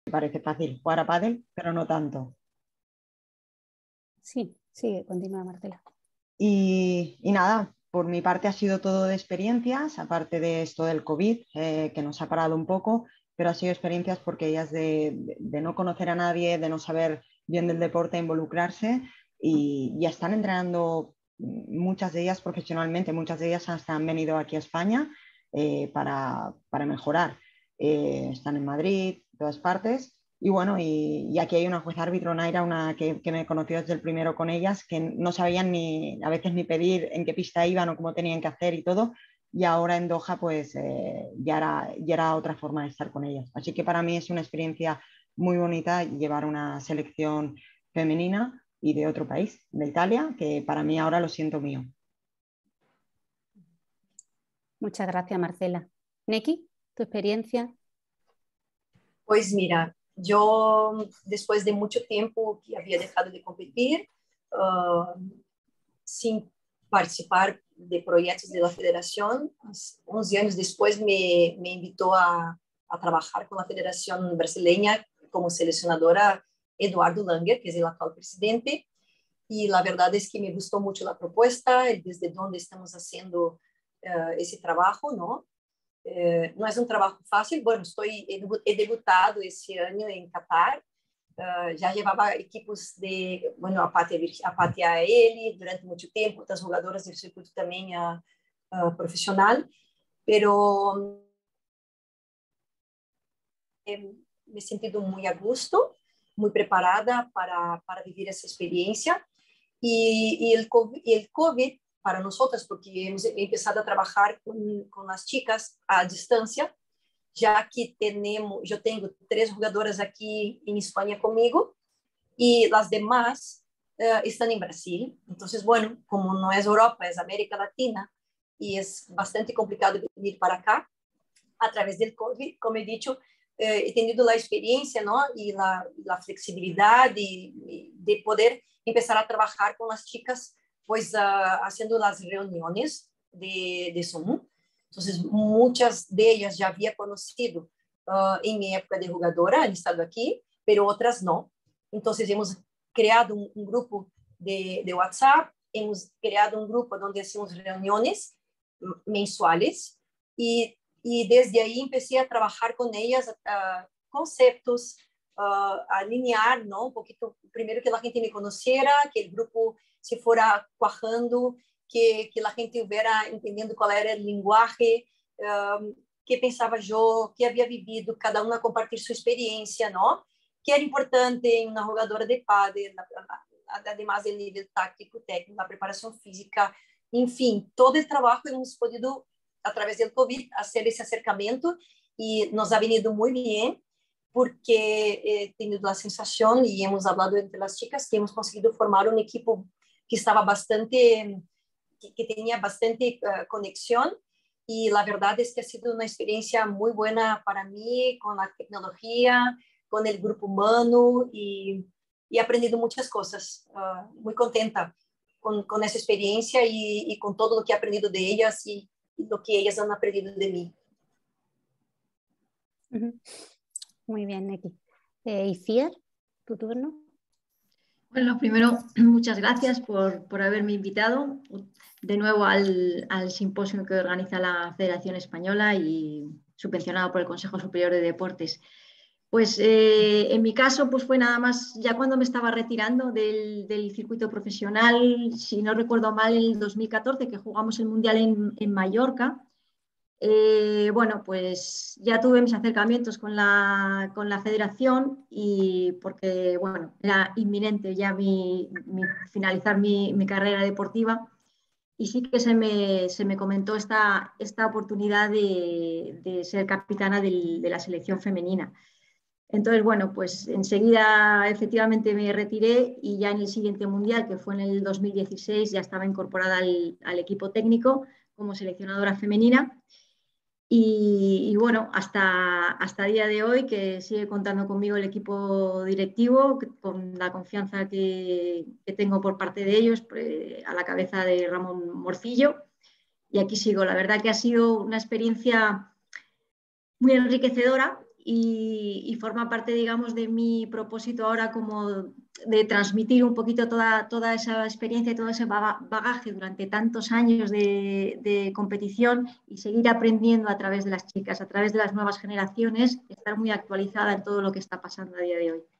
Me parece fácil jugar a pádel, pero no tanto. Sí, sigue, continúa, Marcela. Y nada, por mi parte ha sido todo de experiencias, aparte de esto del COVID, que nos ha parado un poco, pero ha sido experiencias porque ellas de no conocer a nadie, de no saber bien del deporte, involucrarse y ya están entrenando muchas de ellas profesionalmente, muchas de ellas hasta han venido aquí a España para mejorar. Están en Madrid, todas partes. Y bueno, y aquí hay una juez árbitro, Naira, una que me conoció desde el primero con ellas, que no sabían ni a veces ni pedir en qué pista iban o cómo tenían que hacer y todo. Y ahora en Doha, pues ya era otra forma de estar con ellas. Así que para mí es una experiencia muy bonita llevar una selección femenina y de otro país, de Italia, que para mí ahora lo siento mío. Muchas gracias, Marcela. Neki, ¿tu experiencia? Pues mira, yo después de mucho tiempo que había dejado de competir, sin participar de proyectos de la federación, 11 años después me invitó a trabajar con la Federación Brasileña como seleccionadora Eduardo Langer, que es el actual presidente, y la verdad es que me gustó mucho la propuesta, desde donde estamos haciendo ese trabajo, ¿no? No es un trabajo fácil. Bueno, he debutado ese año en Qatar. Já llevaba equipos de, bueno, a Pátia ele, durante muito tempo, outras jogadoras do circuito também profissional, pero me he sentido muito a gusto, muito preparada para viver essa experiência. E o COVID para nosotras, porque hemos empezado a trabajar con las chicas a distancia, ya que yo tengo 3 jugadoras aquí en España conmigo y las demás están en Brasil. Entonces, bueno, como no es Europa, es América Latina y es bastante complicado venir para acá a través del COVID, como he dicho, he tenido la experiencia, ¿no? Y la flexibilidad de poder empezar a trabajar con las chicas, pues haciendo las reuniones de Zoom. Entonces, muchas de ellas ya había conocido en mi época de jugadora, han estado aquí, pero otras no. Entonces, hemos creado un grupo de WhatsApp, hemos creado un grupo donde hacemos reuniones mensuales y desde ahí empecé a trabajar con ellas conceptos, a alinear, ¿no? Un poquito, primero que la gente me conociera, que el grupo se fuera cuajando, que la gente hubiera entendiendo cuál era el lenguaje, qué pensaba yo, qué había vivido, cada una compartir su experiencia, ¿no? Que era importante en una jugadora de pádel, además del nivel táctico, técnico, la preparación física, en fin, todo el trabajo hemos podido a través del COVID hacer ese acercamiento y nos ha venido muy bien porque he tenido la sensación y hemos hablado entre las chicas que hemos conseguido formar un equipo que estaba bastante, que tenía bastante conexión y la verdad es que ha sido una experiencia muy buena para mí con la tecnología, con el grupo humano y he aprendido muchas cosas. Muy contenta con esa experiencia y con todo lo que he aprendido de ellas y lo que ellas han aprendido de mí. Muy bien, Neki. ¿Y Fier, tu turno? Bueno, primero, muchas gracias por haberme invitado de nuevo al simposio que organiza la Federación Española y subvencionado por el Consejo Superior de Deportes. Pues en mi caso pues fue nada más ya cuando me estaba retirando del circuito profesional, si no recuerdo mal, en el 2014 que jugamos el Mundial en Mallorca. Bueno, pues ya tuve mis acercamientos con la federación y porque, bueno, era inminente ya finalizar mi carrera deportiva y sí que se me comentó esta oportunidad de ser capitana de la selección femenina. Entonces, bueno, pues enseguida efectivamente me retiré y ya en el siguiente mundial, que fue en el 2016, ya estaba incorporada al equipo técnico como seleccionadora femenina. Y bueno, hasta el día de hoy que sigue contando conmigo el equipo directivo, con la confianza que tengo por parte de ellos, a la cabeza de Ramón Morcillo. Y aquí sigo. La verdad que ha sido una experiencia muy enriquecedora y forma parte, digamos, de mi propósito ahora como de transmitir un poquito toda esa experiencia y todo ese bagaje durante tantos años de competición y seguir aprendiendo a través de las chicas, a través de las nuevas generaciones, estar muy actualizada en todo lo que está pasando a día de hoy.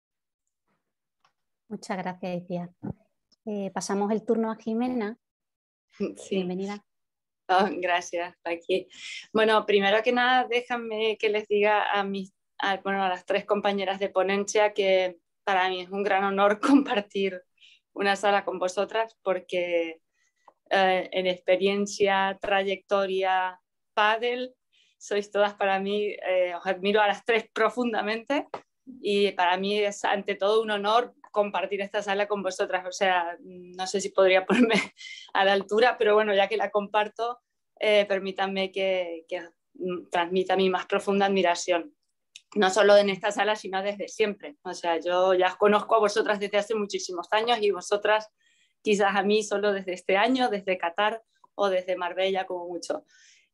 Muchas gracias, Iciar. Pasamos el turno a Jimena. Sí. Bienvenida. Oh, gracias, aquí. Bueno, primero que nada, déjenme que les diga a las 3 compañeras de ponencia que para mí es un gran honor compartir una sala con vosotras porque en experiencia, trayectoria, pádel, sois todas para mí, os admiro a las 3 profundamente y para mí es ante todo un honor compartir esta sala con vosotras. O sea, no sé si podría ponerme a la altura, pero bueno, ya que la comparto, permítanme que transmita mi más profunda admiración. No solo en esta sala, sino desde siempre. O sea, yo ya os conozco a vosotras desde hace muchísimos años y vosotras quizás a mí solo desde este año, desde Qatar o desde Marbella como mucho.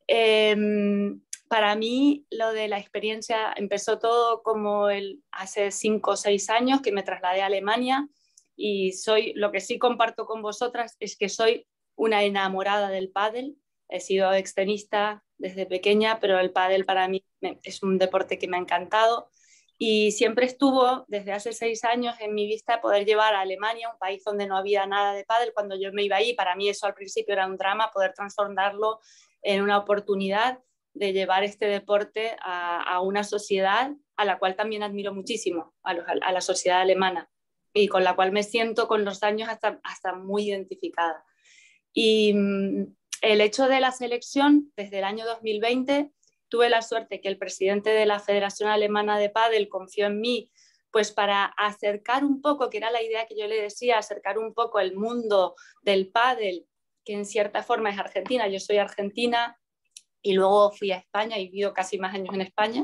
Para mí lo de la experiencia empezó todo como hace 5 o 6 años que me trasladé a Alemania y lo que sí comparto con vosotras es que soy una enamorada del pádel. He sido extenista desde pequeña, pero el pádel para mí es un deporte que me ha encantado y siempre estuvo desde hace 6 años en mi vista poder llevar a Alemania, un país donde no había nada de pádel. Cuando yo me iba ahí, para mí eso al principio era un drama, poder transformarlo en una oportunidad de llevar este deporte a una sociedad a la cual también admiro muchísimo, a la sociedad alemana, y con la cual me siento con los años hasta muy identificada. Y el hecho de la selección, desde el año 2020, tuve la suerte que el presidente de la Federación Alemana de Pádel confió en mí, pues para acercar un poco, que era la idea que yo le decía, acercar un poco el mundo del pádel, que en cierta forma es Argentina. Yo soy argentina y luego fui a España y vivo casi más años en España.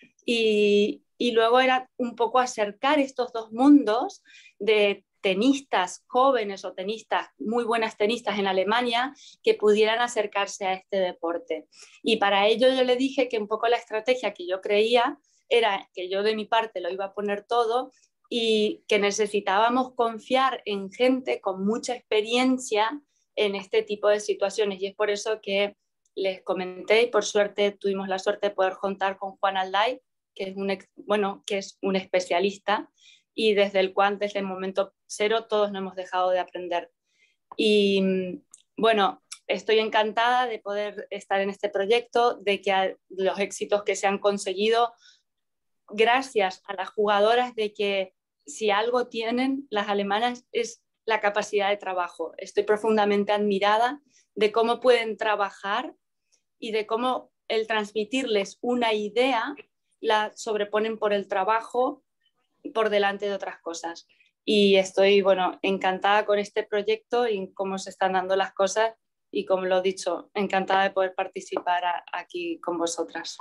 Y luego era un poco acercar estos dos mundos de tenistas jóvenes o tenistas, muy buenas tenistas en Alemania, que pudieran acercarse a este deporte. Y para ello yo le dije que un poco la estrategia que yo creía era que yo de mi parte lo iba a poner todo y que necesitábamos confiar en gente con mucha experiencia en este tipo de situaciones. Y es por eso que les comenté y por suerte tuvimos la suerte de poder contar con Juan Alday, que es un especialista y desde el cual desde el momento cero todos no hemos dejado de aprender. Y bueno, estoy encantada de poder estar en este proyecto, de que los éxitos que se han conseguido gracias a las jugadoras, de que si algo tienen las alemanas es la capacidad de trabajo. Estoy profundamente admirada de cómo pueden trabajar y de cómo el transmitirles una idea la sobreponen por el trabajo por delante de otras cosas. Y estoy, encantada con este proyecto y cómo se están dando las cosas y, como lo he dicho, encantada de poder participar aquí con vosotras.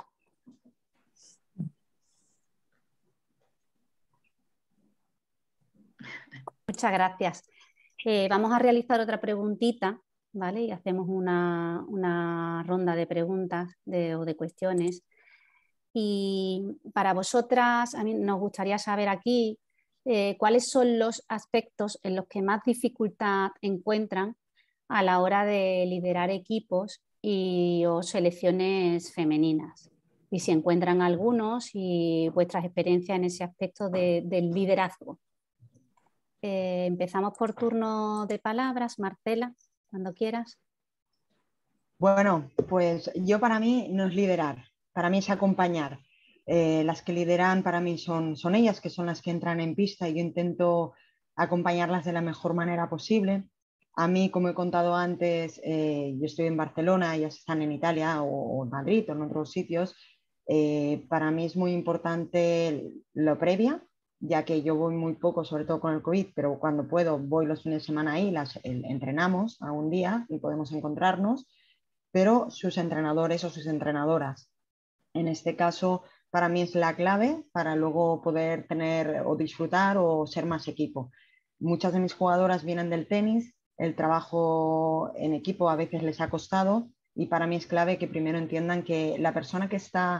Muchas gracias. Vamos a realizar otra preguntita, ¿vale? Y hacemos una ronda de preguntas o de cuestiones. Y para vosotras, a mí nos gustaría saber aquí cuáles son los aspectos en los que más dificultad encuentran a la hora de liderar equipos o selecciones femeninas. Y si encuentran algunos y vuestras experiencias en ese aspecto del liderazgo. Empezamos por turno de palabras. Marcela, cuando quieras. Bueno, pues para mí no es liderar, para mí es acompañar. Las que lideran para mí son ellas, que son las que entran en pista, y yo intento acompañarlas de la mejor manera posible. A mí, como he contado antes, yo estoy en Barcelona, ellas están en Italia o en Madrid o en otros sitios. Para mí es muy importante lo previa, ya que yo voy muy poco, sobre todo con el COVID, pero cuando puedo voy los fines de semana ahí, entrenamos a un día y podemos encontrarnos, pero sus entrenadores o sus entrenadoras. En este caso, para mí es la clave para luego poder tener o disfrutar o ser más equipo. Muchas de mis jugadoras vienen del tenis, el trabajo en equipo a veces les ha costado, y para mí es clave que primero entiendan que la persona que está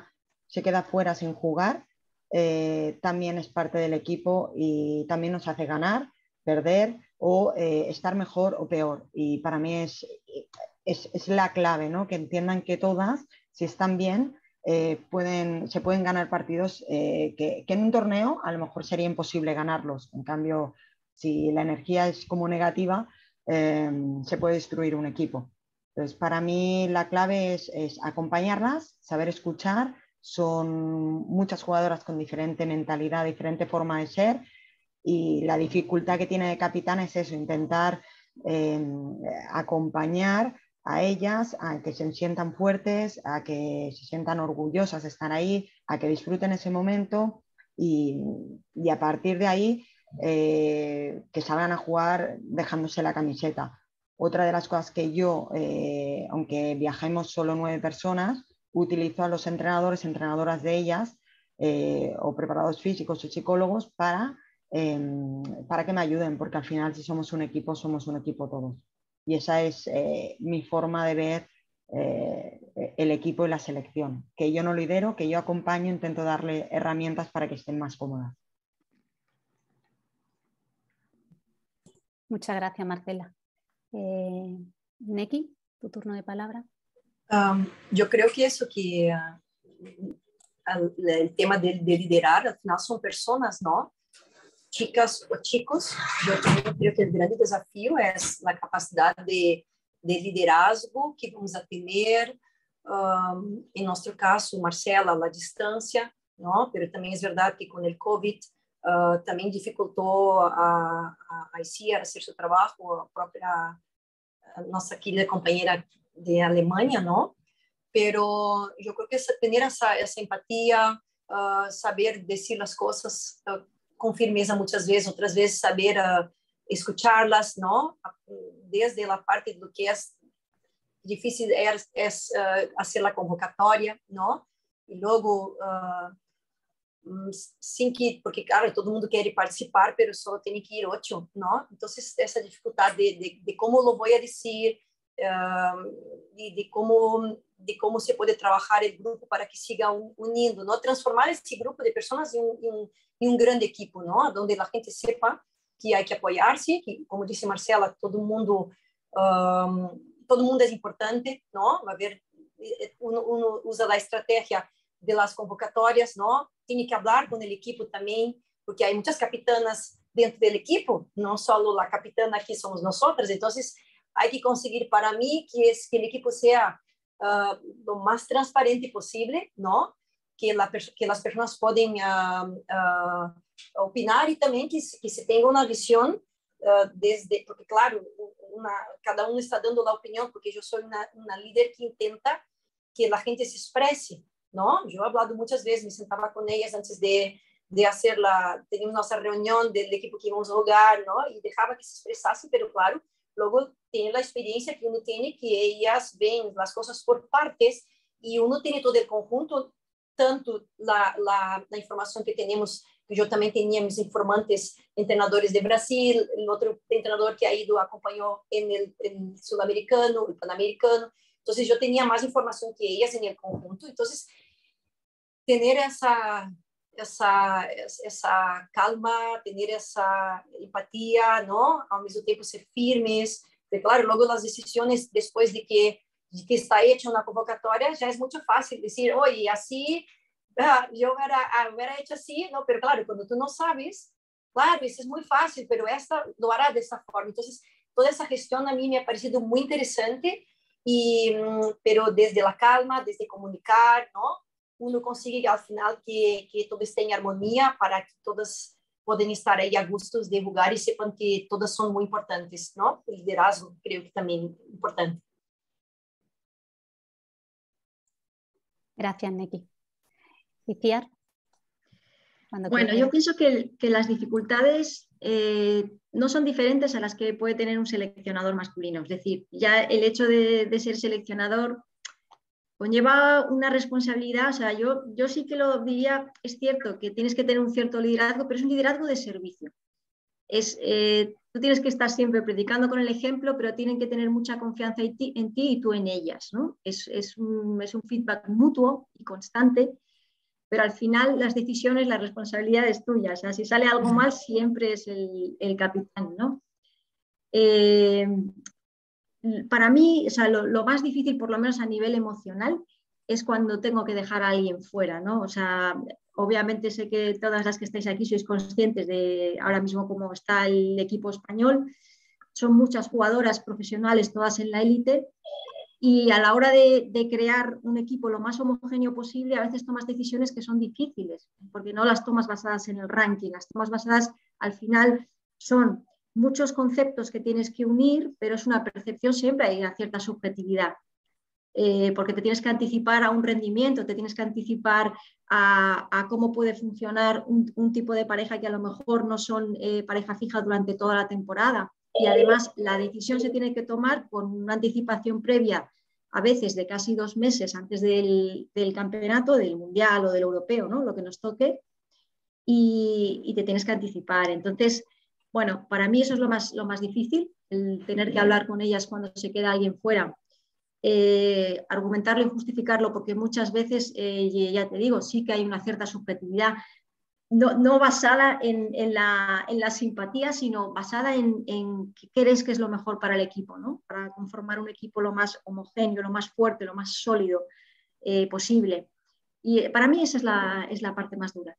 se queda fuera sin jugar, también es parte del equipo y también nos hace ganar, perder o estar mejor o peor. Y para mí es la clave, ¿no? Que entiendan que todas, si están bien, se pueden ganar partidos que en un torneo a lo mejor sería imposible ganarlos. En cambio, si la energía es como negativa, se puede destruir un equipo. Entonces, para mí la clave es acompañarlas, saber escuchar. Son muchas jugadoras con diferente mentalidad, diferente forma de ser, y la dificultad que tiene de capitán es eso, intentar acompañar a ellas, a que se sientan fuertes, a que se sientan orgullosas de estar ahí, a que disfruten ese momento y a partir de ahí que salgan a jugar dejándose la camiseta. Otra de las cosas que yo, aunque viajemos solo 9 personas, utilizo a los entrenadores, entrenadoras de ellas, o preparadores físicos o psicólogos para que me ayuden, porque al final si somos un equipo todos. Y esa es mi forma de ver el equipo y la selección, que yo no lidero, que yo acompaño, intento darle herramientas para que estén más cómodas. Muchas gracias, Marcela. Neki, tu turno de palabra. Yo creo que eso, que el tema de liderar, al final son personas, ¿no? Chicas o chicos. Yo también creo que el grande desafío es la capacidad de liderazgo que vamos a tener. En nuestro caso, Marcela, a la distancia, ¿no? Pero también es verdad que con el COVID también dificultó a ICIAR hacer su trabajo, a propia nuestra querida compañera de Alemania, ¿no? Pero yo creo que tener esa empatía, saber decir las cosas con firmeza muchas veces, otras veces saber escucharlas, ¿no? Desde la parte de lo que es difícil es hacer la convocatoria, ¿no? Y luego, sin que, porque claro, todo mundo quiere participar, pero solo tiene que ir 8, ¿no? Entonces, esa dificultad de cómo lo voy a decir, de cómo se puede trabajar el grupo para que siga uniendo, ¿no? Transformar este grupo de personas en un gran equipo, ¿no? Donde la gente sepa que hay que apoyarse, que, como dice Marcela, todo el mundo es importante, ¿no? Va a haber, uno usa la estrategia de las convocatorias, ¿no? Tiene que hablar con el equipo también, porque hay muchas capitanas dentro del equipo, no solo la capitana que somos nosotras. Entonces, hay que conseguir para mí que el equipo sea lo más transparente posible, ¿no? Que las personas pueden opinar y también que se tenga una visión porque claro, cada uno está dando la opinión, porque yo soy una líder que intenta que la gente se exprese, ¿no? Yo he hablado muchas veces, me sentaba con ellas antes de hacer teníamos nuestra reunión del equipo que íbamos a jugar, ¿no? Y dejaba que se expresasen, pero claro, luego tiene la experiencia que uno tiene, que ellas ven las cosas por partes y uno tiene todo el conjunto, tanto la información que tenemos, que yo también tenía mis informantes, entrenadores de Brasil, el otro entrenador que ha ido, acompañó en el sudamericano, el panamericano. Entonces yo tenía más información que ellas en el conjunto. Entonces, tener esa calma, tener esa empatía, ¿no? Al mismo tiempo ser firmes, porque claro, luego las decisiones después de que está hecha una convocatoria, ya es mucho fácil decir, oye, así, yo hubiera hecho así, ¿no? Pero claro, cuando tú no sabes, claro, eso es muy fácil, pero esta lo hará de esta forma. Entonces, toda esa gestión a mí me ha parecido muy interesante, pero desde la calma, desde comunicar, ¿no? Uno consigue al final que todo esté en armonía para que todas puedan estar ahí a gustos de jugar y sepan que todas son muy importantes, ¿no? El liderazgo creo que también es importante. Gracias, Neki. ICIAR. Bueno, yo pienso que las dificultades no son diferentes a las que puede tener un seleccionador masculino. Es decir, ya el hecho de ser seleccionador conlleva una responsabilidad. O sea, yo sí que lo diría, es cierto que tienes que tener un cierto liderazgo, pero es un liderazgo de servicio. Tú tienes que estar siempre predicando con el ejemplo, pero tienen que tener mucha confianza en ti y tú en ellas, ¿no? Es un feedback mutuo y constante. pero al final las decisiones, la responsabilidad es tuya. O sea, si sale algo mal, siempre es el capitán, ¿no? Para mí, o sea, lo más difícil, por lo menos a nivel emocional, es cuando tengo que dejar a alguien fuera, ¿no? O sea, obviamente sé que todas las que estáis aquí sois conscientes de ahora mismo cómo está el equipo español. Son muchas jugadoras profesionales, todas en la élite, y a la hora de crear un equipo lo más homogéneo posible, a veces tomas decisiones que son difíciles, porque no las tomas basadas en el ranking, las tomas basadas, al final, son muchos conceptos que tienes que unir, pero es una percepción, siempre hay una cierta subjetividad. Porque te tienes que anticipar a un rendimiento, te tienes que anticipar a cómo puede funcionar un tipo de pareja que a lo mejor no son pareja fija durante toda la temporada. Y además la decisión se tiene que tomar con una anticipación previa, a veces de casi 2 meses antes del campeonato, del mundial o del europeo, ¿no? Lo que nos toque, y te tienes que anticipar. Entonces, bueno, para mí eso es lo más difícil, el tener que hablar con ellas cuando se queda alguien fuera. Argumentarlo y justificarlo, porque muchas veces, ya te digo, sí que hay una cierta subjetividad, no basada en la simpatía, sino basada en qué crees que es lo mejor para el equipo, ¿no? Para conformar un equipo lo más homogéneo, lo más fuerte, lo más sólido posible. Y para mí esa es la parte más dura.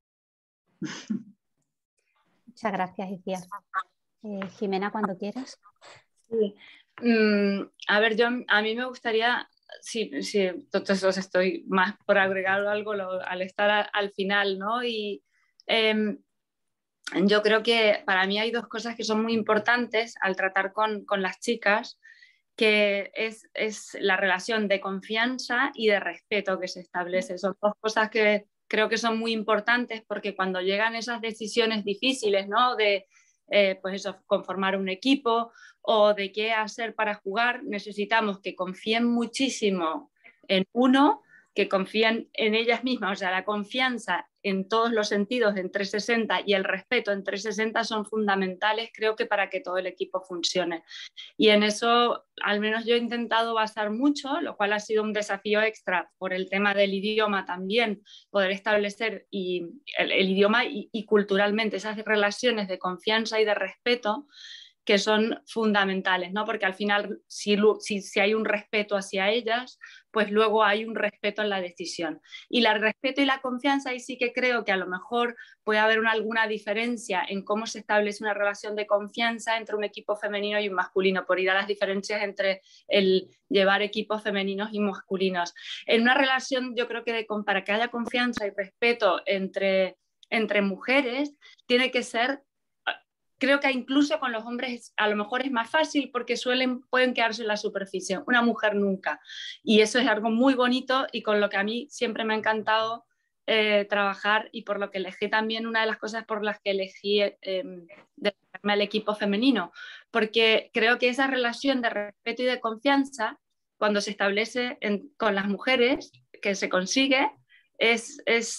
Muchas gracias, Iciar. Jimena, cuando quieras. Sí. A ver, a mí me gustaría, sí, entonces estoy más por agregar algo al estar al final, ¿no? Y yo creo que para mí hay 2 cosas que son muy importantes al tratar con las chicas, que es la relación de confianza y de respeto que se establece. Son 2 cosas que creo que son muy importantes, porque cuando llegan esas decisiones difíciles, ¿no? De pues eso, conformar un equipo o de qué hacer para jugar, necesitamos que confíen muchísimo en uno, que confíen en ellas mismas. O sea, la confianza en todos los sentidos en 360 y el respeto en 360 son fundamentales, creo que para que todo el equipo funcione. Y en eso, al menos yo he intentado basar mucho, lo cual ha sido un desafío extra por el tema del idioma también, poder establecer el idioma y culturalmente esas relaciones de confianza y de respeto que son fundamentales, ¿no? Porque al final, si hay un respeto hacia ellas, pues luego hay un respeto en la decisión. Y el respeto y la confianza, ahí sí que creo que a lo mejor puede haber alguna diferencia en cómo se establece una relación de confianza entre un equipo femenino y un masculino, por ir a las diferencias entre el llevar equipos femeninos y masculinos. En una relación, yo creo que para que haya confianza y respeto entre mujeres, tiene que ser... Creo que incluso con los hombres a lo mejor es más fácil, porque pueden quedarse en la superficie, una mujer nunca. Y eso es algo muy bonito y con lo que a mí siempre me ha encantado trabajar, y por lo que elegí también, una de las cosas por las que elegí dedicarme al equipo femenino, porque creo que esa relación de respeto y de confianza, cuando se establece con las mujeres, que se consigue, es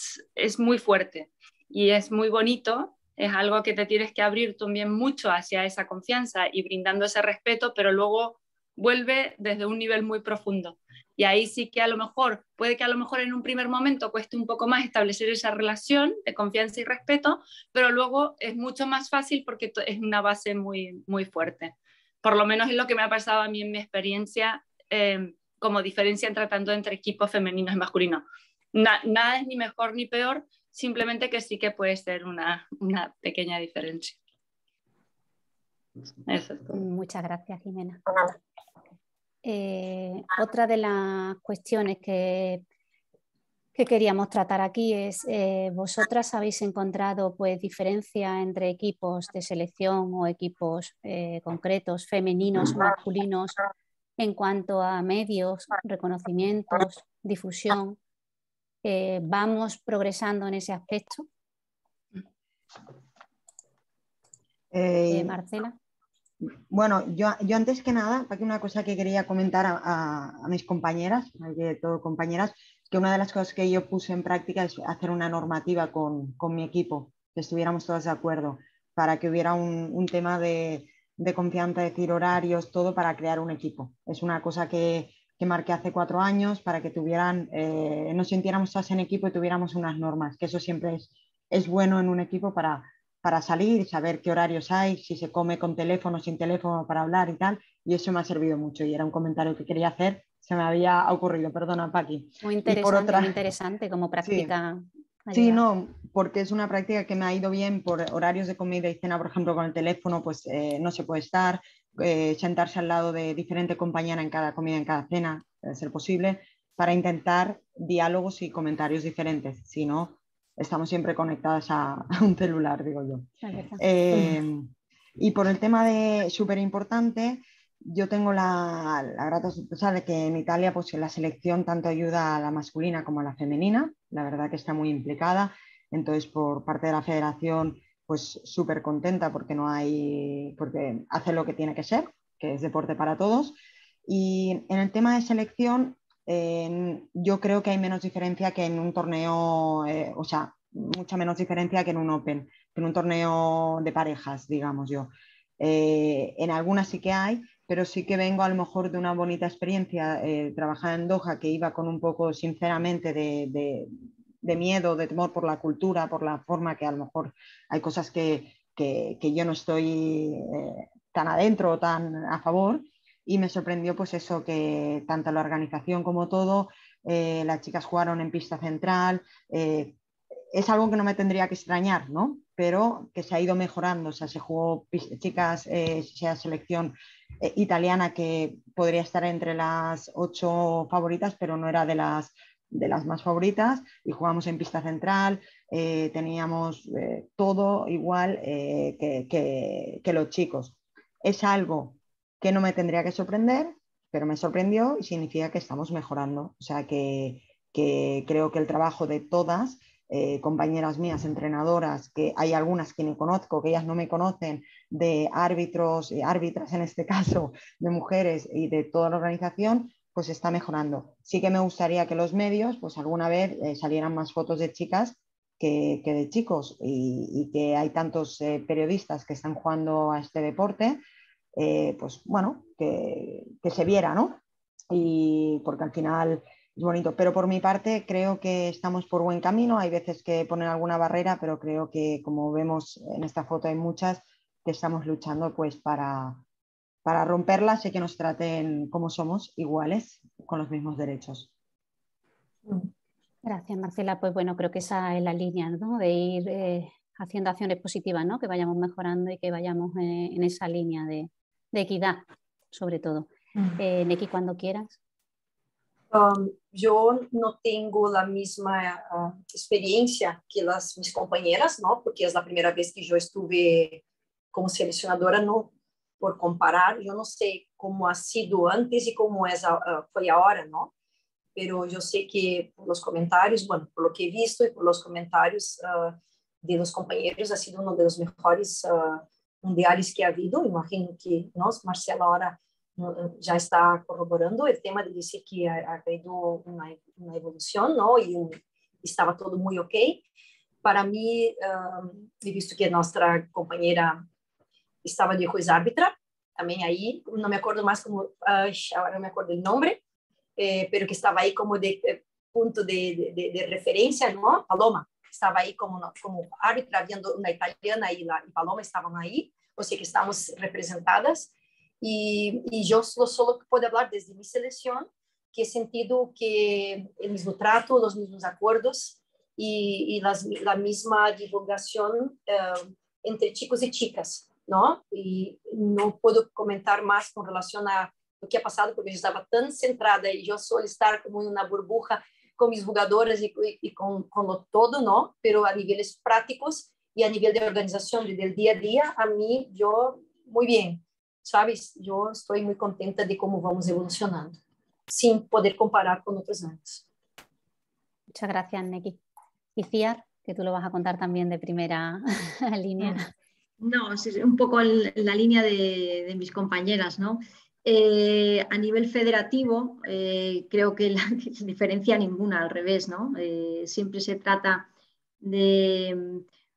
muy fuerte y es muy bonito. Es algo que te tienes que abrir también mucho hacia esa confianza y brindando ese respeto, pero luego vuelve desde un nivel muy profundo. Y ahí sí que puede que a lo mejor en un primer momento cueste un poco más establecer esa relación de confianza y respeto, pero luego es mucho más fácil porque es una base muy, muy fuerte. Por lo menos es lo que me ha pasado a mí en mi experiencia, como diferencia tratando entre equipos femeninos y masculinos. Nada es ni mejor ni peor, simplemente que sí que puede ser una pequeña diferencia. Eso es todo. Muchas gracias, Jimena. Otra de las cuestiones que queríamos tratar aquí es, ¿vosotras habéis encontrado pues diferencia entre equipos de selección o equipos concretos, femeninos, masculinos, en cuanto a medios, reconocimientos, difusión? ¿Vamos progresando en ese aspecto? Marcela. Bueno, yo antes que nada, aquí una cosa que quería comentar a mis compañeras, compañeras, que una de las cosas que yo puse en práctica es hacer una normativa con mi equipo, que estuviéramos todos de acuerdo, para que hubiera un tema de confianza, decir horarios, todo para crear un equipo. Es una cosa que que marqué hace 4 años para que tuvieran, nos sintiéramos todas en equipo y tuviéramos unas normas, que eso siempre es bueno en un equipo para salir, saber qué horarios hay, si se come con teléfono, sin teléfono para hablar y tal, y eso me ha servido mucho y era un comentario que quería hacer, se me había ocurrido, perdona Paqui. Muy Muy interesante como práctica. Sí. Sí, no, porque es una práctica que me ha ido bien por horarios de comida y cena, por ejemplo, con el teléfono, pues no se puede estar, sentarse al lado de diferente compañera en cada comida, en cada cena, de ser posible, para intentar diálogos y comentarios diferentes. Si no, estamos siempre conectadas a un celular, digo yo. Y por el tema de súper importante, yo tengo la grata sorpresa de que en Italia pues, la selección tanto ayuda a la masculina como a la femenina, la verdad que está muy implicada, entonces por parte de la federación pues súper contenta porque hace lo que tiene que ser, que es deporte para todos. Y en el tema de selección, yo creo que hay menos diferencia que en un torneo, o sea, mucha menos diferencia que en un Open, que en un torneo de parejas, digamos yo. En algunas sí que hay, pero sí que vengo a lo mejor de una bonita experiencia trabajada en Doha, que iba con un poco, sinceramente, de miedo, de temor por la cultura, por la forma que a lo mejor hay cosas que yo no estoy tan adentro o tan a favor, y me sorprendió pues eso, que tanto la organización como todo, las chicas jugaron en pista central, es algo que no me tendría que extrañar, ¿no? Pero que se ha ido mejorando, o sea, se jugó chicas, sea selección italiana que podría estar entre las 8 favoritas, pero no era de las más favoritas, y jugamos en pista central, teníamos todo igual que los chicos. Es algo que no me tendría que sorprender, pero me sorprendió y significa que estamos mejorando. O sea que creo que el trabajo de todas, compañeras mías, entrenadoras, que hay algunas que ni conozco, que ellas no me conocen, de árbitros y árbitras en este caso, de mujeres y de toda la organización, pues está mejorando. Sí que me gustaría que los medios, pues alguna vez salieran más fotos de chicas que de chicos, y que hay tantos periodistas que están jugando a este deporte, pues bueno, que se viera, ¿no? Y porque al final es bonito, pero por mi parte creo que estamos por buen camino. Hay veces que ponen alguna barrera, pero creo que, como vemos en esta foto, hay muchas que estamos luchando pues para romperlas y que nos traten como somos, iguales, con los mismos derechos. Gracias, Marcela. Pues bueno, creo que esa es la línea, ¿no? De ir haciendo acciones positivas, ¿no? Que vayamos mejorando y que vayamos en esa línea de equidad, sobre todo. Neki, cuando quieras. Yo no tengo la misma experiencia que mis compañeras, ¿no? Porque es la primera vez que yo estuve como seleccionadora, no por comparar, yo no sé cómo ha sido antes y cómo fue ahora, ¿no? Pero yo sé que por los comentarios, bueno, por lo que he visto y por los comentarios de los compañeros, ha sido uno de los mejores mundiales que ha habido. Imagino que nós, Marcela, ahora já está corroborando o tema de dizer que ha habido uma evolução, não? E estava todo muito ok. Para mim, he visto que a nossa companheira estava de juez árbitra, também aí, não me acordo mais como, agora não me acordo o nome, pero que estava aí como de ponto de referência, não? Paloma estava aí como árbitra, vendo uma italiana e Paloma estavam aí, ou seja, que estamos representadas. Y yo solo puedo hablar desde mi selección, que he sentido que el mismo trato, los mismos acuerdos y la misma divulgación entre chicos y chicas, ¿no? Y no puedo comentar más con relación a lo que ha pasado, porque yo estaba tan centrada y yo suelo estar como en una burbuja con mis jugadoras y con lo todo, ¿no? Pero a niveles prácticos y a nivel de organización del día a día, a mí, yo, muy bien. Sabes, yo estoy muy contenta de cómo vamos evolucionando, sin poder comparar con otros años. Muchas gracias, Neki. Y Ciar, que tú lo vas a contar también de primera línea. No, es un poco la línea de mis compañeras, ¿no? A nivel federativo, creo que la diferencia ninguna, al revés, ¿no? Siempre se trata de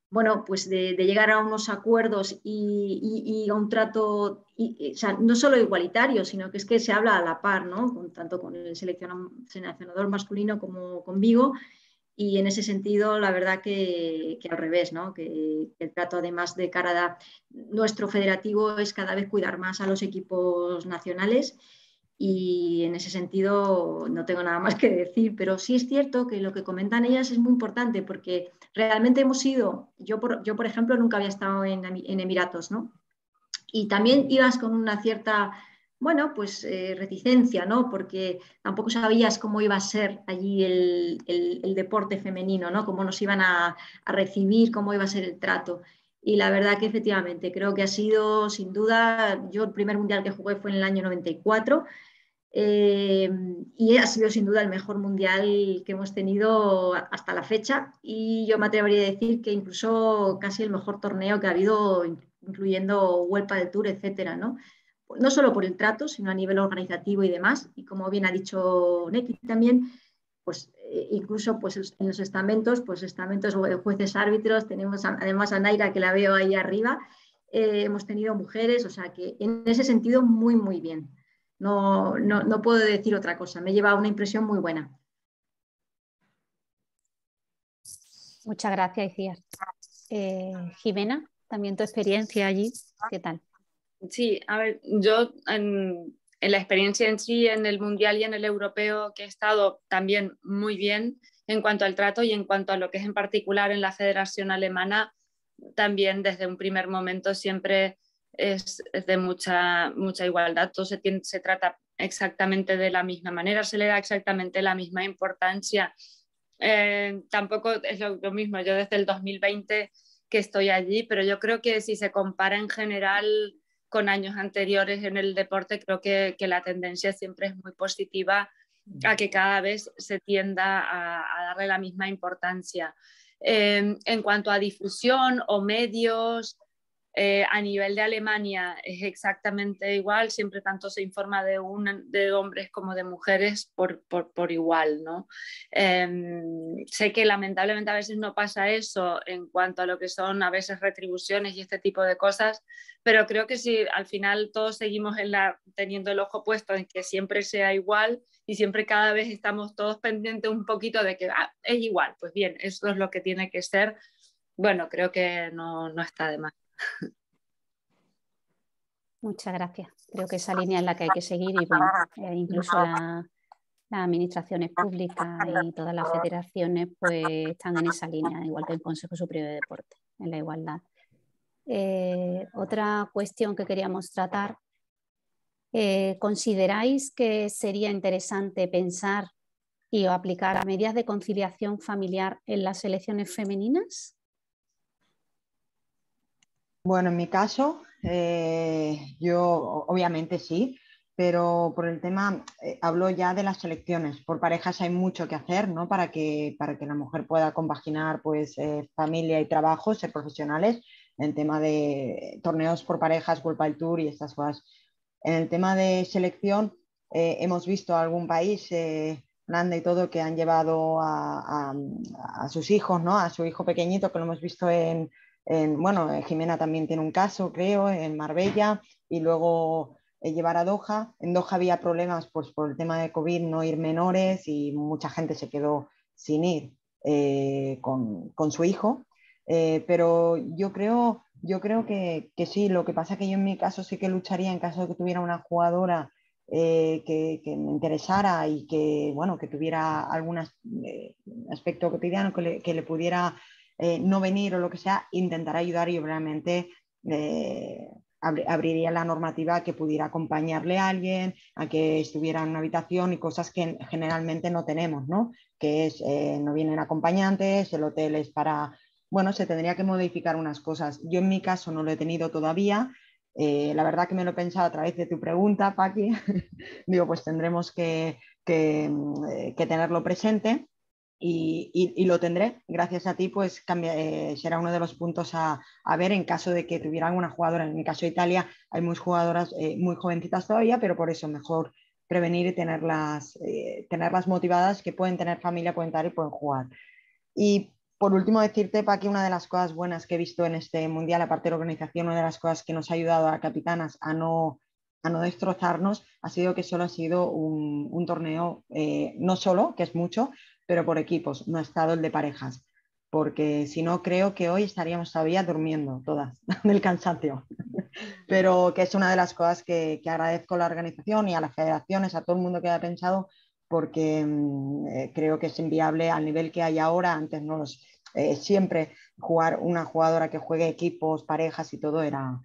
bueno, pues de llegar a unos acuerdos y a un trato, o sea, no solo igualitario, sino que es que se habla a la par, ¿no? Tanto con el seleccionador masculino como conmigo. Y en ese sentido, la verdad que al revés, ¿no? Que el trato, además de cara a nuestro federativo, es cada vez cuidar más a los equipos nacionales. Y en ese sentido no tengo nada más que decir, pero sí es cierto que lo que comentan ellas es muy importante porque realmente hemos ido, yo por ejemplo nunca había estado en Emiratos, ¿no? Y también ibas con una cierta, bueno, pues reticencia, ¿no? Porque tampoco sabías cómo iba a ser allí el deporte femenino, ¿no? Cómo nos iban a recibir, cómo iba a ser el trato. Y la verdad que efectivamente creo que ha sido, sin duda, yo el primer mundial que jugué fue en el año 94 y ha sido sin duda el mejor mundial que hemos tenido hasta la fecha y yo me atrevería a decir que incluso casi el mejor torneo que ha habido, incluyendo Vuelta del Tour, etcétera, ¿no? No solo por el trato, sino a nivel organizativo y demás. Y como bien ha dicho Neki también, pues incluso pues, en los estamentos, pues estamentos jueces árbitros, tenemos además a Naira que la veo ahí arriba, hemos tenido mujeres, o sea que en ese sentido muy, muy bien. No puedo decir otra cosa, me lleva una impresión muy buena. Muchas gracias, Icíar. Jimena, también tu experiencia allí, ¿qué tal? Sí, a ver, yo en la experiencia en sí, en el mundial y en el europeo que he estado también muy bien en cuanto al trato y en cuanto a lo que es en particular en la Federación Alemana, también desde un primer momento siempre es de mucha igualdad, todo se trata exactamente de la misma manera, se le da exactamente la misma importancia. Tampoco es lo mismo, yo desde el 2020 que estoy allí, pero yo creo que si se compara en general con años anteriores en el deporte, creo que la tendencia siempre es muy positiva a que cada vez se tienda a darle la misma importancia. En cuanto a difusión o medios, a nivel de Alemania es exactamente igual, siempre tanto se informa de hombres como de mujeres por igual, ¿no? Sé que lamentablemente a veces no pasa eso en cuanto a lo que son a veces retribuciones y este tipo de cosas, pero creo que si al final todos seguimos teniendo el ojo puesto en que siempre sea igual y siempre cada vez estamos todos pendientes un poquito de que es igual, pues bien, eso es lo que tiene que ser. Bueno, creo que no está de más. Muchas gracias. Creo que esa línea es la que hay que seguir y bueno, incluso las administraciones públicas y todas las federaciones pues están en esa línea, igual que el Consejo Superior de Deporte, en la igualdad. Otra cuestión que queríamos tratar, ¿consideráis que sería interesante pensar y aplicar medidas de conciliación familiar en las selecciones femeninas? Bueno, en mi caso, yo obviamente sí, pero por el tema, hablo ya de las selecciones. Por parejas hay mucho que hacer, ¿no? Para que la mujer pueda compaginar pues, familia y trabajo, ser profesionales, en tema de torneos por parejas, World Padel Tour y estas cosas. En el tema de selección, hemos visto algún país, Holanda y todo, que han llevado a sus hijos, ¿no? A su hijo pequeñito, que lo hemos visto bueno, Jimena también tiene un caso, creo, en Marbella, y luego llevar a Doha. En Doha había problemas pues, por el tema de COVID, no ir menores y mucha gente se quedó sin ir con su hijo. Pero yo creo que sí, lo que pasa es que yo en mi caso sí que lucharía en caso de que tuviera una jugadora que me interesara y que, bueno, que tuviera algún aspecto cotidiano que le pudiera no venir o lo que sea, intentar ayudar y obviamente abriría la normativa a que pudiera acompañarle a alguien, a que estuviera en una habitación y cosas que generalmente no tenemos, ¿no? Que es, no vienen acompañantes, el hotel es para, bueno, se tendría que modificar unas cosas. Yo en mi caso no lo he tenido todavía. La verdad que me lo he pensado a través de tu pregunta, Paqui. Digo, pues tendremos que tenerlo presente. Y lo tendré, gracias a ti, pues será uno de los puntos a ver en caso de que tuviera alguna jugadora. En mi caso de Italia hay muchas jugadoras muy jovencitas todavía, pero por eso mejor prevenir y tenerlas motivadas, que pueden tener familia, pueden estar y pueden jugar. Y por último, decirte, Paqui, una de las cosas buenas que he visto en este Mundial, aparte de la organización, una de las cosas que nos ha ayudado a capitanas a no destrozarnos, ha sido que solo ha sido un torneo, no solo, que es mucho, pero por equipos, no ha estado el de parejas, porque si no creo que hoy estaríamos todavía durmiendo todas del cansancio. Pero que es una de las cosas que agradezco a la organización y a las federaciones, a todo el mundo que haya pensado, porque creo que es inviable al nivel que hay ahora. Antes no siempre jugar una jugadora que juegue equipos, parejas y todo era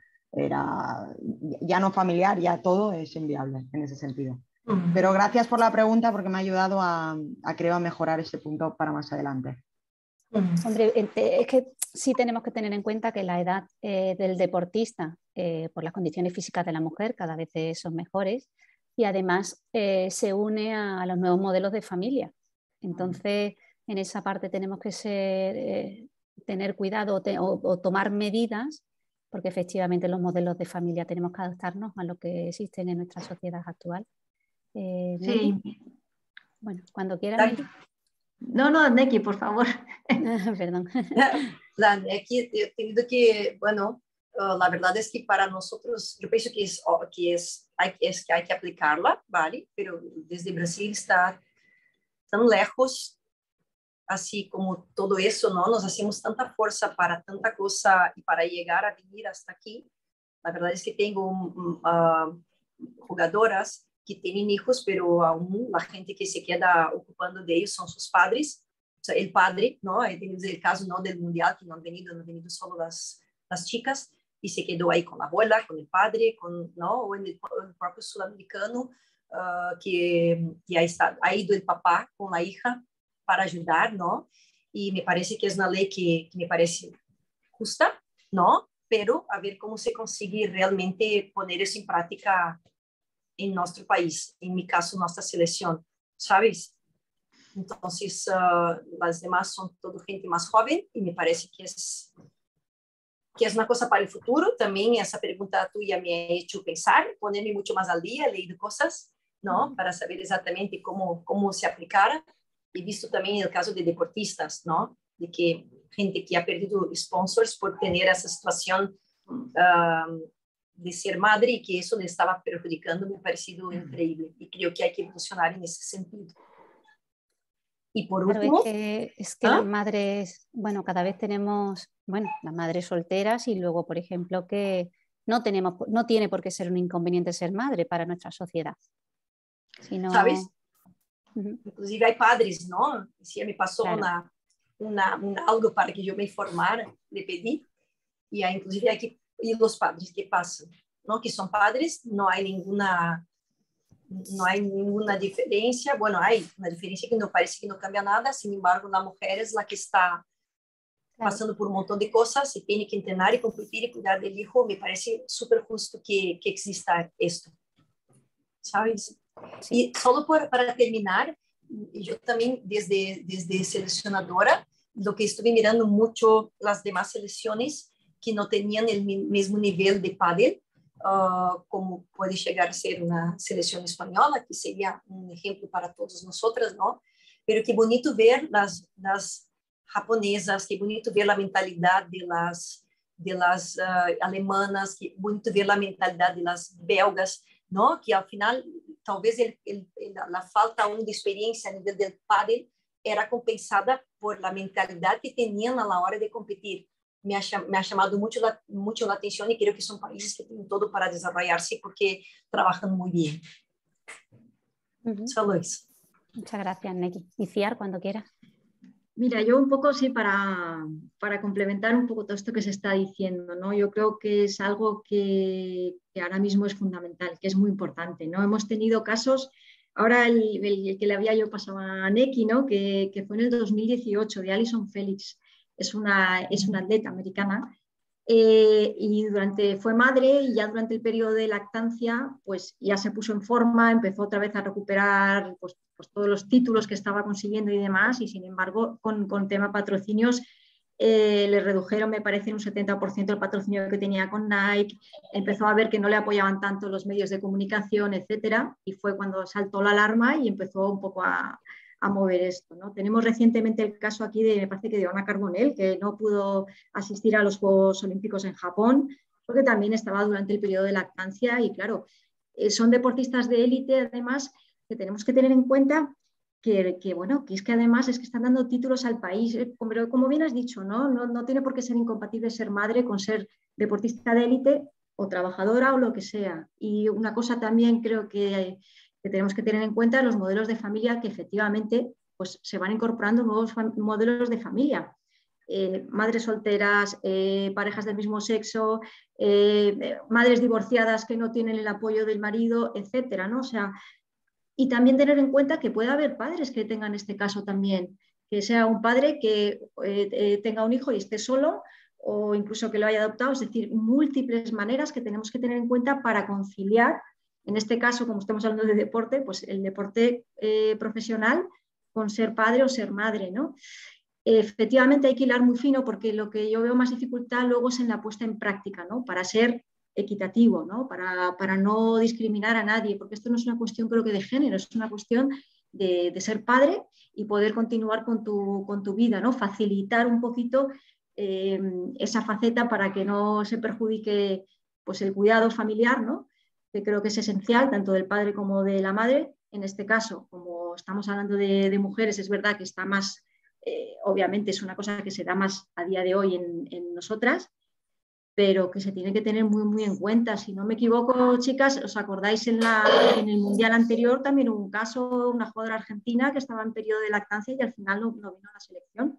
ya no familiar, ya todo es inviable en ese sentido. Pero gracias por la pregunta porque me ha ayudado creo, a mejorar ese punto para más adelante. Hombre, es que sí tenemos que tener en cuenta que la edad del deportista, por las condiciones físicas de la mujer, cada vez son mejores y además se une a los nuevos modelos de familia. Entonces, en esa parte tenemos que tener cuidado o tomar medidas, porque efectivamente los modelos de familia tenemos que adaptarnos a lo que existen en nuestra sociedad actual. Sí. Bueno, cuando quieras, Neki. No, Neki, por favor. Perdón. La Neki, yo he tenido que, bueno, la verdad es que para nosotros, yo pienso que hay que aplicarla, ¿vale? Pero desde Brasil está tan lejos, así como todo eso, ¿no? Nos hacemos tanta fuerza para tanta cosa y para llegar a venir hasta aquí. La verdad es que tengo jugadoras que tienen hijos, pero aún la gente que se queda ocupando de ellos son sus padres. O sea, el padre, ¿no? Tenemos el caso, ¿no?, del Mundial, que no han venido solo las chicas, y se quedó ahí con la abuela, con el padre, ¿no? O en el propio sudamericano, que ha ido el papá con la hija para ayudar, ¿no? Y me parece que es una ley que me parece justa, ¿no? Pero a ver cómo se consigue realmente poner eso en práctica en nuestro país, en mi caso, nuestra selección, ¿sabes? Entonces, las demás son todo gente más joven y me parece que es una cosa para el futuro. También esa pregunta tuya me ha hecho pensar, ponerme mucho más al día, he leído cosas, ¿no? Para saber exactamente cómo se aplicara. He visto también el caso de deportistas, ¿no? De que gente que ha perdido sponsors por tener esa situación de ser madre y que eso le estaba perjudicando, me ha parecido increíble. Y creo que hay que evolucionar en ese sentido. Y por último... Es que las madres, bueno, cada vez tenemos, bueno, las madres solteras y luego, por ejemplo, que no tiene por qué ser un inconveniente ser madre para nuestra sociedad. Sino... ¿Sabes? Inclusive hay padres, ¿no? Si me pasó claro. algo para que yo me informara, le pedí, y inclusive y los padres que pasan, ¿no? Que son padres, no hay ninguna diferencia. Bueno, hay una diferencia que no parece que no cambia nada, sin embargo, la mujer es la que está pasando por un montón de cosas y tiene que entrenar y competir y cuidar del hijo. Me parece súper justo que exista esto, ¿sabes? Sí. Y solo para terminar, yo también desde seleccionadora, lo que estuve mirando mucho las demás selecciones que no tenían el mismo nivel de pádel, como puede llegar a ser una selección española, que sería un ejemplo para todos nosotras, ¿no? Pero qué bonito ver las japonesas, qué bonito ver la mentalidad de las alemanas, qué bonito ver la mentalidad de las belgas, ¿no? Que al final, tal vez la falta aún de experiencia a nivel del pádel era compensada por la mentalidad que tenían a la hora de competir. Me ha llamado mucho la atención y creo que son países que tienen todo para desarrollarse porque trabajan muy bien. Saludos. Muchas gracias, Neki. Y Ciar, cuando quieras. Mira, yo un poco sí, para complementar un poco todo esto que se está diciendo, ¿no? Yo creo que es algo que ahora mismo es fundamental, que es muy importante, ¿no? Hemos tenido casos, ahora el que le había yo pasado a Neki, ¿no? Que fue en el 2018, de Allyson Felix, es una atleta americana, y fue madre y ya durante el periodo de lactancia pues ya se puso en forma, empezó otra vez a recuperar pues todos los títulos que estaba consiguiendo y demás, y sin embargo con tema patrocinios le redujeron, me parece, un 70% el patrocinio que tenía con Nike, empezó a ver que no le apoyaban tanto los medios de comunicación, etcétera, y fue cuando saltó la alarma y empezó un poco a a mover esto, ¿no? Tenemos recientemente el caso aquí me parece que de Ana Carbonell, que no pudo asistir a los Juegos Olímpicos en Japón, porque también estaba durante el periodo de lactancia y claro, son deportistas de élite, además, que tenemos que tener en cuenta bueno, que es que además es que están dando títulos al país, pero como bien has dicho, no tiene por qué ser incompatible ser madre con ser deportista de élite o trabajadora o lo que sea. Y una cosa también creo que tenemos que tener en cuenta los modelos de familia que efectivamente pues, se van incorporando nuevos modelos de familia. Madres solteras, parejas del mismo sexo, madres divorciadas que no tienen el apoyo del marido, etcétera, ¿no? O sea, y también tener en cuenta que puede haber padres que tengan este caso también, que sea un padre que tenga un hijo y esté solo o incluso que lo haya adoptado, es decir, múltiples maneras que tenemos que tener en cuenta para conciliar, en este caso, como estamos hablando de deporte, pues el deporte profesional con ser padre o ser madre, ¿no? Efectivamente hay que hilar muy fino porque lo que yo veo más dificultad luego es en la puesta en práctica, ¿no? Para ser equitativo, ¿no? Para no discriminar a nadie, porque esto no es una cuestión creo que de género, es una cuestión de ser padre y poder continuar con tu vida, ¿no? Facilitar un poquito esa faceta para que no se perjudique pues, el cuidado familiar, ¿no? Que creo que es esencial, tanto del padre como de la madre. En este caso, como estamos hablando de mujeres, es verdad que está más, obviamente es una cosa que se da más a día de hoy en nosotras, pero que se tiene que tener muy, muy en cuenta. Si no me equivoco, chicas, ¿os acordáis en el Mundial anterior también hubo un caso, una jugadora argentina que estaba en periodo de lactancia y al final no vino a la selección?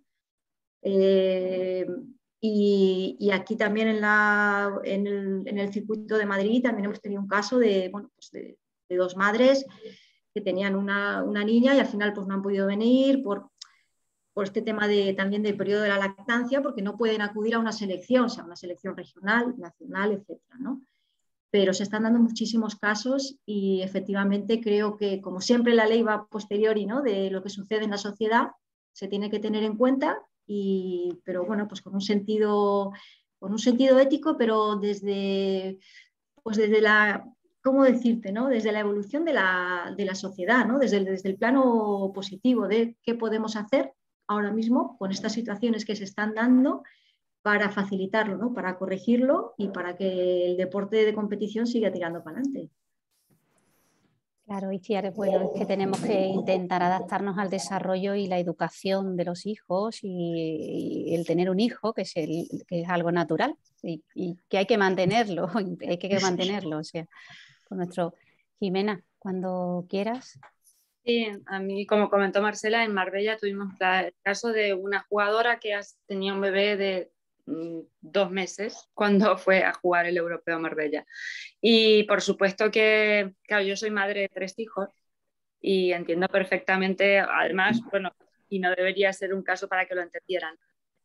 Y aquí también en el circuito de Madrid también hemos tenido un caso de dos madres que tenían una niña y al final pues, no han podido venir por este tema también del periodo de la lactancia, porque no pueden acudir a una selección, o sea, una selección regional, nacional, etcétera, ¿no? Pero se están dando muchísimos casos y efectivamente creo que, como siempre, la ley va a posteriori, ¿no? De lo que sucede en la sociedad, se tiene que tener en cuenta, pero bueno, pues con un sentido ético, pero desde la, ¿cómo decirte, ¿no? Desde la evolución de la sociedad, ¿no? Desde el plano positivo de qué podemos hacer ahora mismo con estas situaciones que se están dando para facilitarlo, ¿no? Para corregirlo y para que el deporte de competición siga tirando para adelante. Claro, Itziar, bueno, es que tenemos que intentar adaptarnos al desarrollo y la educación de los hijos y el tener un hijo, que es algo natural y que hay que mantenerlo, hay que mantenerlo. O sea, con nuestro... Jimena, cuando quieras. Sí, a mí, como comentó Marcela, en Marbella tuvimos el caso de una jugadora que tenía un bebé de 2 meses cuando fue a jugar el Europeo a Marbella. Y por supuesto que, claro, yo soy madre de 3 hijos y entiendo perfectamente, además, bueno, y no debería ser un caso para que lo entendieran,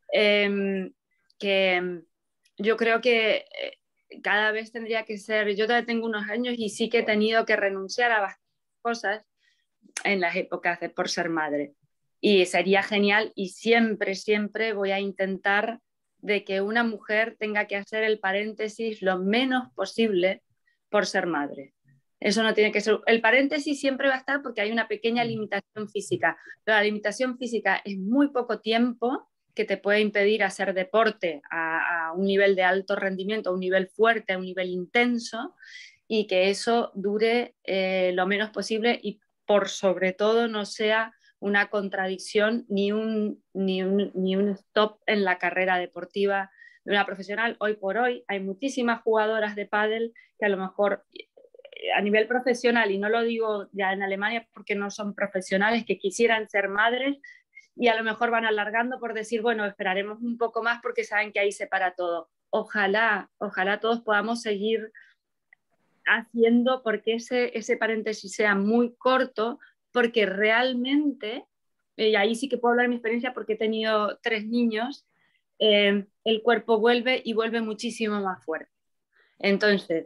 que yo creo que cada vez tendría que ser, yo todavía tengo unos años y sí que he tenido que renunciar a bastantes cosas en las épocas de por ser madre. Y sería genial y siempre, siempre voy a intentar de que una mujer tenga que hacer el paréntesis lo menos posible por ser madre. Eso no tiene que ser... El paréntesis siempre va a estar porque hay una pequeña limitación física. Pero la limitación física es muy poco tiempo que te puede impedir hacer deporte a un nivel de alto rendimiento, a un nivel fuerte, a un nivel intenso, y que eso dure lo menos posible y por sobre todo no sea una contradicción ni un stop en la carrera deportiva de una profesional. Hoy por hoy hay muchísimas jugadoras de pádel que a lo mejor a nivel profesional, y no lo digo ya en Alemania porque no son profesionales, que quisieran ser madres y a lo mejor van alargando por decir, bueno, esperaremos un poco más porque saben que ahí se para todo. Ojalá todos podamos seguir haciendo porque ese paréntesis sea muy corto, porque realmente, y ahí sí que puedo hablar de mi experiencia porque he tenido 3 niños, el cuerpo vuelve y vuelve muchísimo más fuerte. Entonces,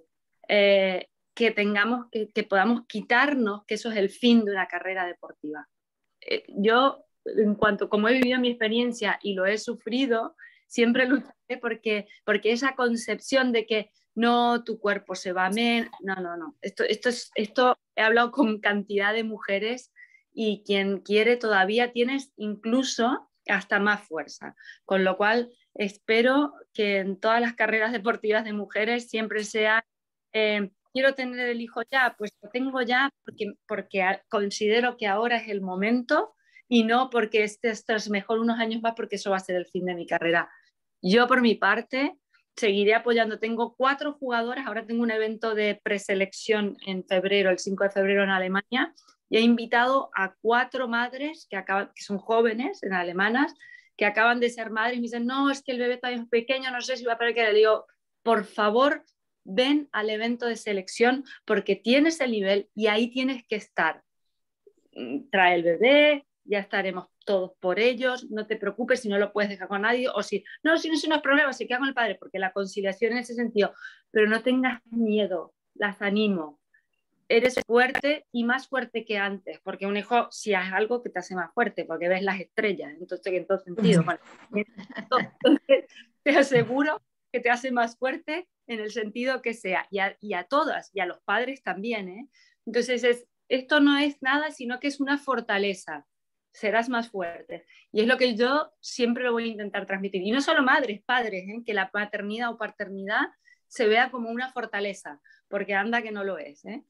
que podamos quitarnos que eso es el fin de una carrera deportiva. Yo, en cuanto como he vivido mi experiencia y lo he sufrido, siempre lucharé porque esa concepción de que no, tu cuerpo se va a no. Esto he hablado con cantidad de mujeres y quien quiere todavía tienes incluso hasta más fuerza. Con lo cual espero que en todas las carreras deportivas de mujeres siempre sea quiero tener el hijo ya, pues lo tengo ya porque considero que ahora es el momento y no porque esto es mejor unos años más porque eso va a ser el fin de mi carrera. Yo por mi parte seguiré apoyando. Tengo 4 jugadoras, ahora tengo un evento de preselección en febrero, el 5 de febrero en Alemania, y he invitado a 4 madres que son jóvenes, alemanas, que acaban de ser madres y me dicen, no, es que el bebé todavía es pequeño, no sé si va a poder quedar. Le digo, por favor, ven al evento de selección porque tienes el nivel y ahí tienes que estar. Trae el bebé, ya estaremos todos por ellos, no te preocupes si no lo puedes dejar con nadie, o si no es problema, se queda con el padre, porque la conciliación en ese sentido, pero no tengas miedo, las animo. Eres fuerte y más fuerte que antes, porque un hijo si es algo que te hace más fuerte, porque ves las estrellas, entonces en todo sentido. Bueno, entonces, te aseguro que te hace más fuerte en el sentido que sea, y a todas, y a los padres también, ¿eh? Entonces esto no es nada, sino que es una fortaleza, serás más fuerte. Y es lo que yo siempre lo voy a intentar transmitir. Y no solo madres, padres, ¿eh? Que la maternidad o paternidad se vea como una fortaleza, porque anda que no lo es, ¿eh?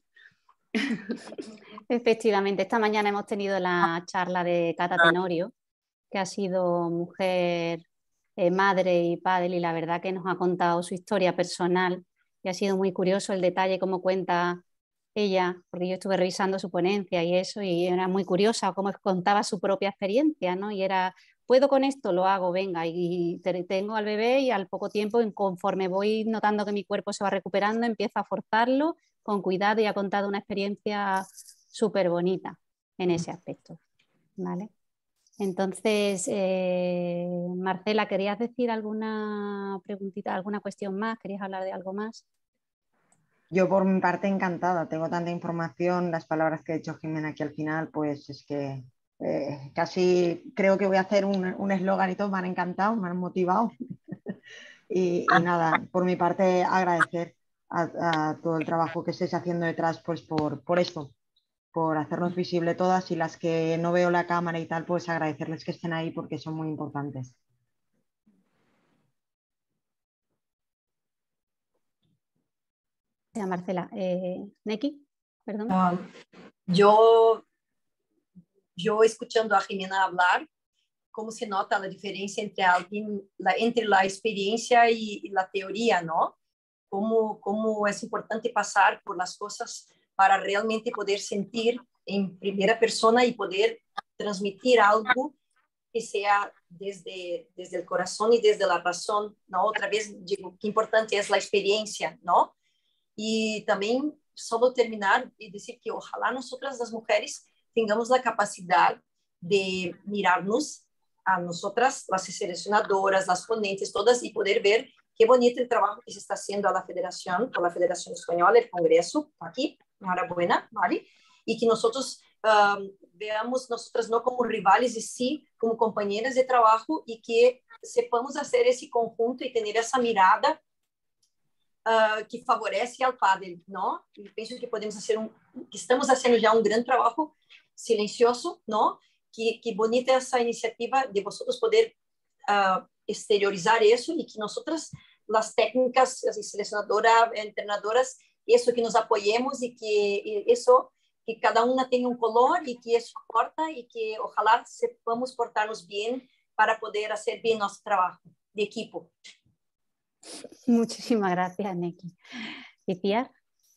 Efectivamente, esta mañana hemos tenido la charla de Cata Tenorio, que ha sido mujer, madre y padre, y la verdad que nos ha contado su historia personal y ha sido muy curioso el detalle cómo cuenta ella, porque yo estuve revisando su ponencia y eso, y era muy curiosa cómo contaba su propia experiencia, ¿no? Y era, puedo con esto, lo hago, venga, y tengo al bebé y al poco tiempo, conforme voy notando que mi cuerpo se va recuperando, empiezo a forzarlo con cuidado, y ha contado una experiencia súper bonita en ese aspecto, ¿vale? Entonces, Marcela, ¿querías decir alguna preguntita, alguna cuestión más? ¿Querías hablar de algo más? Yo por mi parte encantada, tengo tanta información, las palabras que ha dicho Jimena aquí al final, pues es que casi creo que voy a hacer un eslogan y todo, me han encantado, me han motivado. Y nada, por mi parte agradecer a todo el trabajo que estáis haciendo detrás, pues por esto, por hacernos visible todas, y las que no veo la cámara y tal, pues agradecerles que estén ahí porque son muy importantes. Marcela, Neki, perdón. Yo escuchando a Jimena hablar, cómo se nota la diferencia entre alguien, entre la experiencia y la teoría, ¿no? Cómo es importante pasar por las cosas para realmente poder sentir en primera persona y poder transmitir algo que sea desde el corazón y desde la razón, ¿no? Otra vez digo, qué importante es la experiencia, ¿no? Y también solo terminar y decir que ojalá nosotras las mujeres tengamos la capacidad de mirarnos a nosotras, las seleccionadoras, las ponentes, todas, y poder ver qué bonito el trabajo que se está haciendo a la Federación, por la Federación Española, el Congreso, aquí, enhorabuena, ¿vale? Y que nosotros veamos nosotras no como rivales, y sí como compañeras de trabajo, y que sepamos hacer ese conjunto y tener esa mirada que favorece al pádel, ¿no? Y pienso que podemos hacer que estamos haciendo ya un gran trabajo silencioso, ¿no? Que bonita esa iniciativa de vosotros poder exteriorizar eso, y que nosotras, las técnicas, las seleccionadoras, entrenadoras, eso, que nos apoyemos, y que eso, que cada una tenga un color, y que eso importa, y que ojalá sepamos portarnos bien para poder hacer bien nuestro trabajo de equipo. Muchísimas gracias, Neki. ¿Y Piar?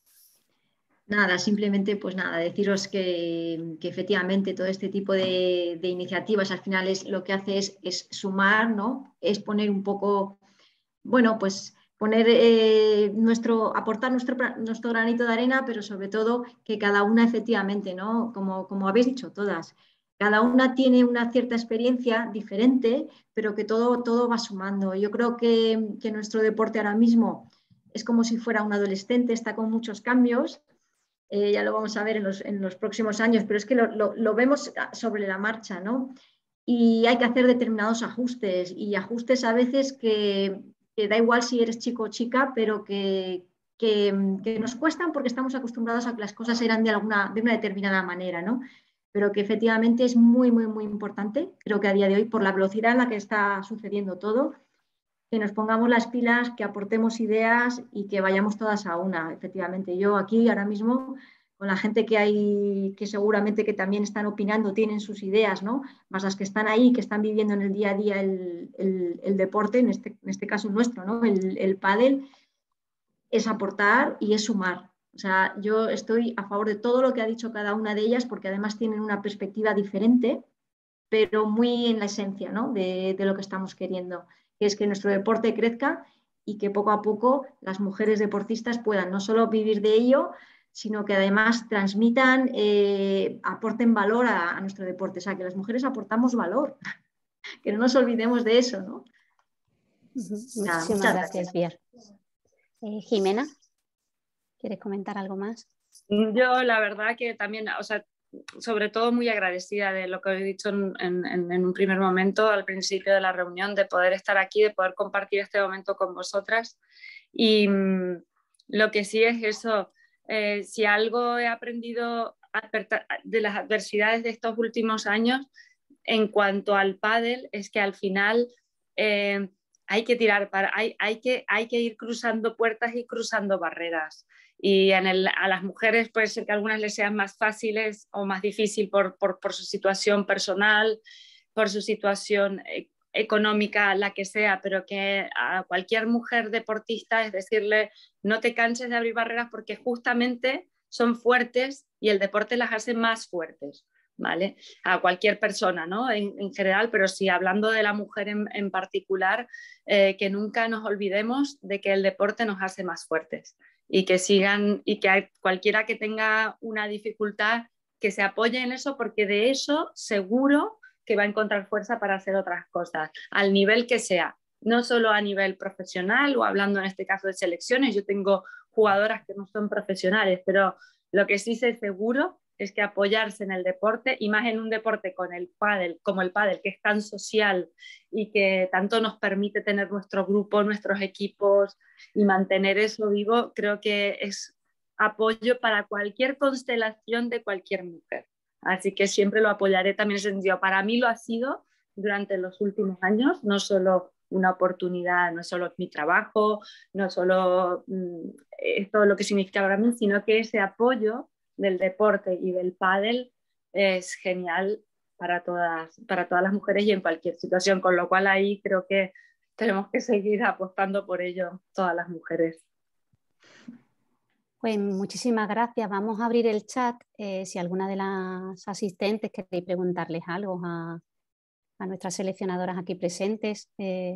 Nada, simplemente pues nada, deciros que efectivamente todo este tipo de iniciativas al final lo que hace es sumar, ¿no? Es poner un poco, bueno, pues poner aportar nuestro granito de arena, pero sobre todo que cada una efectivamente, ¿no? Como habéis dicho todas, cada una tiene una cierta experiencia diferente, pero que todo va sumando. Yo creo que nuestro deporte ahora mismo es como si fuera un adolescente, está con muchos cambios. Ya lo vamos a ver en los próximos años, pero es que lo vemos sobre la marcha, ¿no? Y hay que hacer determinados ajustes, y ajustes a veces que da igual si eres chico o chica, pero que nos cuestan porque estamos acostumbrados a que las cosas eran de una determinada manera, ¿no? pero que efectivamente es muy, muy, muy importante, creo que a día de hoy, por la velocidad en la que está sucediendo todo, que nos pongamos las pilas, que aportemos ideas y que vayamos todas a una. Efectivamente, yo aquí ahora mismo, con la gente que hay, que seguramente que también están opinando, tienen sus ideas, ¿no? Más las que están ahí, que están viviendo en el día a día el deporte, en este caso nuestro, ¿no? El pádel, es aportar y es sumar. O sea, yo estoy a favor de todo lo que ha dicho cada una de ellas, porque además tienen una perspectiva diferente, pero muy en la esencia, ¿no? de lo que estamos queriendo, que es que nuestro deporte crezca y que poco a poco las mujeres deportistas puedan no solo vivir de ello, sino que además transmitan, aporten valor a nuestro deporte. O sea, que las mujeres aportamos valor, que no nos olvidemos de eso, ¿no? Nada, Muchísimas gracias, Pier. Jimena, ¿quieres comentar algo más? Yo la verdad que también, o sea, sobre todo muy agradecida de lo que he dicho en un primer momento, al principio de la reunión, de poder estar aquí, de poder compartir este momento con vosotras. Y lo que sí es eso, si algo he aprendido de las adversidades de estos últimos años en cuanto al pádel, es que al final hay que tirar hay que ir cruzando puertas y cruzando barreras. Y a las mujeres puede ser que a algunas les sean más fáciles o más difícil por su situación personal, por su situación económica, la que sea, pero que a cualquier mujer deportista es decirle, no te canses de abrir barreras porque justamente son fuertes y el deporte las hace más fuertes. ¿Vale? A cualquier persona, ¿no? En general, pero sí hablando de la mujer en particular, que nunca nos olvidemos de que el deporte nos hace más fuertes y que sigan, y que cualquiera que tenga una dificultad que se apoye en eso, porque de eso seguro que va a encontrar fuerza para hacer otras cosas, al nivel que sea, no solo a nivel profesional o hablando en este caso de selecciones. Yo tengo jugadoras que no son profesionales, pero lo que sí sé seguro es que apoyarse en el deporte, y más en un deporte con el pádel, como el pádel, que es tan social y que tanto nos permite tener nuestro grupo, nuestros equipos y mantener eso vivo, creo que es apoyo para cualquier constelación de cualquier mujer. Así que siempre lo apoyaré también en ese sentido. Para mí lo ha sido durante los últimos años, no solo una oportunidad, no solo mi trabajo, no solo todo lo que significa para mí, sino que ese apoyo del deporte y del pádel es genial para todas las mujeres y en cualquier situación, con lo cual ahí creo que tenemos que seguir apostando por ello todas las mujeres. Pues muchísimas gracias. Vamos a abrir el chat. Si alguna de las asistentes queréis preguntarles algo a nuestras seleccionadoras aquí presentes.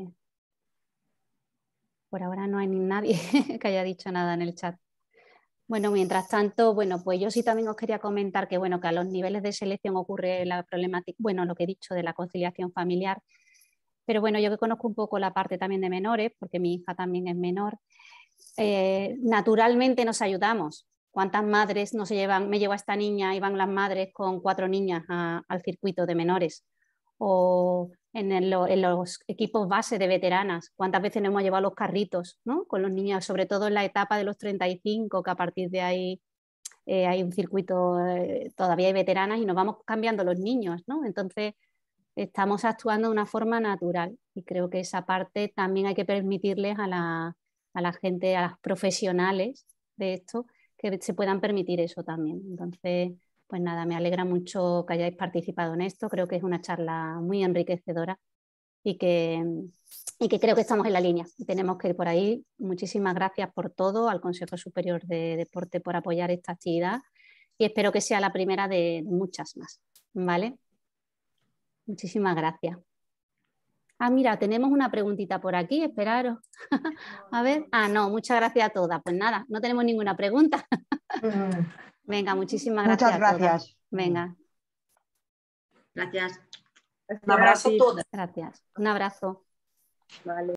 Por ahora no hay ni nadie que haya dicho nada en el chat. Bueno, mientras tanto, bueno, pues yo sí también os quería comentar que, bueno, que a los niveles de selección ocurre la problemática, bueno, lo que he dicho de la conciliación familiar, pero bueno, yo que conozco un poco la parte también de menores, porque mi hija también es menor, naturalmente nos ayudamos. ¿Cuántas madres no se llevan, me llevo a esta niña y van las madres con 4 niñas al circuito de menores? O en los equipos base de veteranas, cuántas veces nos hemos llevado los carritos, ¿no? Con los niños, sobre todo en la etapa de los 35, que a partir de ahí hay un circuito, todavía hay veteranas y nos vamos cambiando los niños, ¿no? Entonces estamos actuando de una forma natural y creo que esa parte también hay que permitirles a la gente, a las profesionales de esto, que se puedan permitir eso también. Entonces, pues nada, me alegra mucho que hayáis participado en esto. Creo que es una charla muy enriquecedora y que creo que estamos en la línea. Tenemos que ir por ahí. Muchísimas gracias por todo, al Consejo Superior de Deporte por apoyar esta actividad y espero que sea la primera de muchas más. ¿Vale? Muchísimas gracias. Ah, mira, tenemos una preguntita por aquí, esperaros. A ver, no, muchas gracias a todas. Pues nada, no tenemos ninguna pregunta. Venga, muchísimas gracias. Muchas gracias. A todas. Venga. Gracias. Un abrazo a todas. Gracias. Un abrazo. Vale.